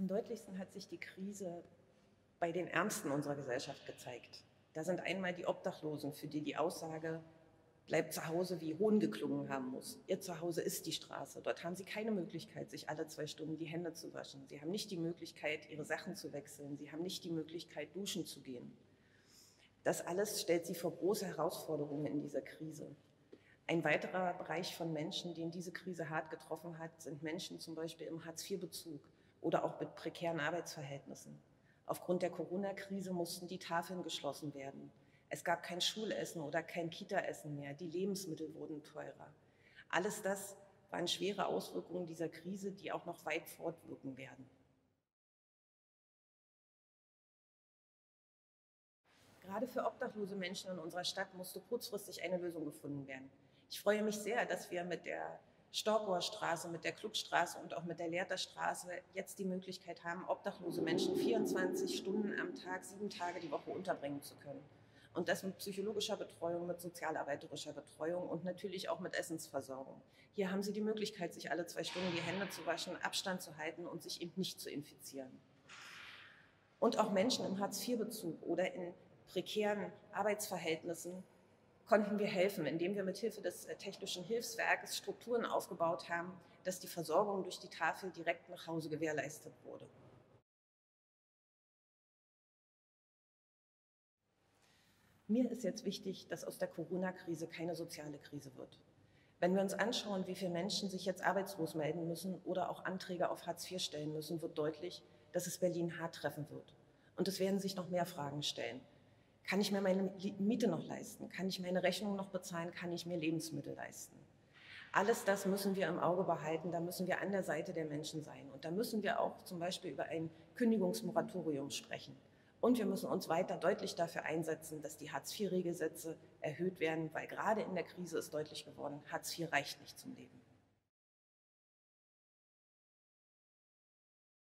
Am deutlichsten hat sich die Krise bei den Ärmsten unserer Gesellschaft gezeigt. Da sind einmal die Obdachlosen, für die die Aussage „Bleibt zu Hause" wie Hohn geklungen haben muss. Ihr Zuhause ist die Straße. Dort haben sie keine Möglichkeit, sich alle 2 Stunden die Hände zu waschen. Sie haben nicht die Möglichkeit, ihre Sachen zu wechseln. Sie haben nicht die Möglichkeit, duschen zu gehen. Das alles stellt sie vor große Herausforderungen in dieser Krise. Ein weiterer Bereich von Menschen, den diese Krise hart getroffen hat, sind Menschen zum Beispiel im Hartz-IV-Bezug oder auch mit prekären Arbeitsverhältnissen. Aufgrund der Corona-Krise mussten die Tafeln geschlossen werden. Es gab kein Schulessen oder kein Kita-Essen mehr. Die Lebensmittel wurden teurer. Alles das waren schwere Auswirkungen dieser Krise, die auch noch weit fortwirken werden. Gerade für obdachlose Menschen in unserer Stadt musste kurzfristig eine Lösung gefunden werden. Ich freue mich sehr, dass wir mit der Storkower Straße, mit der Klugstraße und auch mit der Lehrter Straße jetzt die Möglichkeit haben, obdachlose Menschen 24 Stunden am Tag, 7 Tage die Woche unterbringen zu können. Und das mit psychologischer Betreuung, mit sozialarbeiterischer Betreuung und natürlich auch mit Essensversorgung. Hier haben Sie die Möglichkeit, sich alle 2 Stunden die Hände zu waschen, Abstand zu halten und sich eben nicht zu infizieren. Und auch Menschen im Hartz-IV-Bezug oder in prekären Arbeitsverhältnissen konnten wir helfen, indem wir mithilfe des Technischen Hilfswerkes Strukturen aufgebaut haben, dass die Versorgung durch die Tafel direkt nach Hause gewährleistet wurde. Mir ist jetzt wichtig, dass aus der Corona-Krise keine soziale Krise wird. Wenn wir uns anschauen, wie viele Menschen sich jetzt arbeitslos melden müssen oder auch Anträge auf Hartz IV stellen müssen, wird deutlich, dass es Berlin hart treffen wird. Und es werden sich noch mehr Fragen stellen. Kann ich mir meine Miete noch leisten? Kann ich meine Rechnung noch bezahlen? Kann ich mir Lebensmittel leisten? Alles das müssen wir im Auge behalten, da müssen wir an der Seite der Menschen sein. Und da müssen wir auch zum Beispiel über ein Kündigungsmoratorium sprechen. Und wir müssen uns weiter deutlich dafür einsetzen, dass die Hartz-IV-Regelsätze erhöht werden, weil gerade in der Krise ist deutlich geworden, Hartz IV reicht nicht zum Leben.